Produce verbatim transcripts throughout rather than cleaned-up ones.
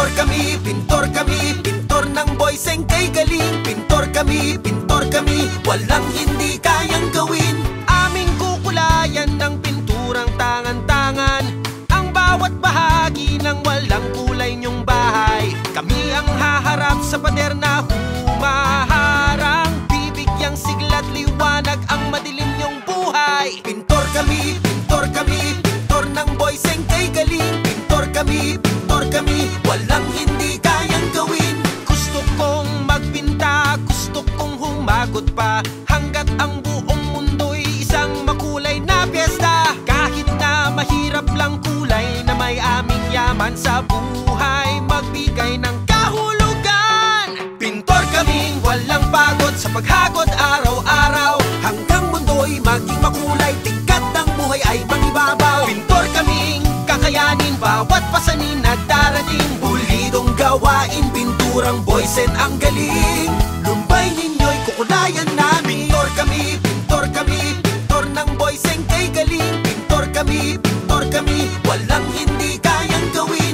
kami, pintor kami, pintor ng boyseng kay galing. Pintor kami, pintor kami, walang hindi kayang gawin. Aming kukulayan ng pinturang tangan-tangan ang bawat bahagi ng walang kulay niyong bahay. Kami ang haharap sa pader na humaharang, bibigyang sigla't liwanag ang madilim niyong buhay. Pintor kami, pintor kami, pintor ng boyseng kay galing. Pintor kami, pintor kami, walang hindi kayang gawin. Gusto kong magpinta, gusto kong humagot pa, hanggat ang buong mundo'y isang makulay na piyesta. Kahit na mahirap lang kulay na may aming yaman sa buhay, magbigay ng kahulugan. Pintor kaming walang pagod sa paghagod araw-araw, hanggang mundo'y maging makulay, tikat ng buhay ay mangibabaw. Pintor kaming kakayanin bawat pasanin na darating, pulidong gawain, pinturang boysen ang galing. Lumbay ninyo'y kukulayan namin. Pintor kami, pintor kami, pintor ng boyseng kay galing. Pintor kami, pintor kami, walang hindi kayang gawin.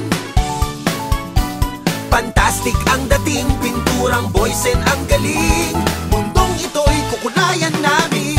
Fantastic ang dating, pinturang boysen ang galing. Mundong ito'y kukulayan namin.